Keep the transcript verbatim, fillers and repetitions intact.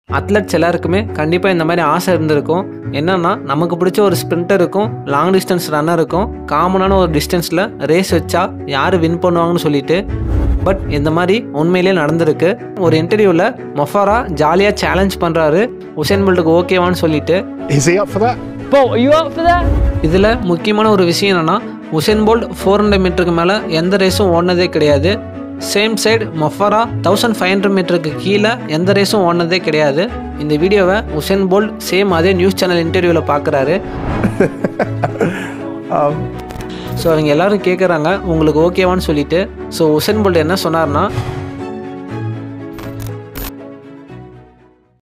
Athletes எல்லாருக்குமே கண்டிப்பாக இந்த மாதிரி ஆசை இருந்திருக்கும். என்னன்னா நமக்கு பிடிச்ச ஒரு ஸ்ப்ரிண்டர் இருக்கும், லாங் டிஸ்டன்ஸ் ரன்னர் இருக்கும், காமனான ஒரு டிஸ்டன்ஸில் ரேஸ் வச்சா யார் வின் பண்ணுவாங்கன்னு சொல்லிட்டு. பட் இந்த மாதிரி உண்மையிலே நடந்திருக்கு. ஒரு இன்டர்வியூவில் மொஃபாரா ஜாலியாக சேலஞ்ச் பண்ணுறாரு உசேன் போல்ட்டுக்கு ஓகேவான்னு சொல்லிட்டு. Is he up for that? Bolt, are you up for that? இதில் முக்கியமான ஒரு விஷயம் என்னென்னா உசேன் போல்ட் ஃபோர் ஹண்ட்ரட் மீட்டருக்கு மேலே எந்த ரேஸும் ஓடினதே கிடையாது. Same side Mo Farah thousand five hundred மீட்டருக்கு கீழே எந்த ரேஸும் ஓடினதே கிடையாது. இந்த வீடியோவை உசேன் போல்ட் சேம் அதே நியூஸ் சேனல் இன்டர்வியூவில் பார்க்குறாரு. ஸோ அவங்க எல்லோரும் கேட்குறாங்க உங்களுக்கு ஓகேவான்னு சொல்லிட்டு. ஸோ உசேன் போல்ட் என்ன சொன்னார்னா,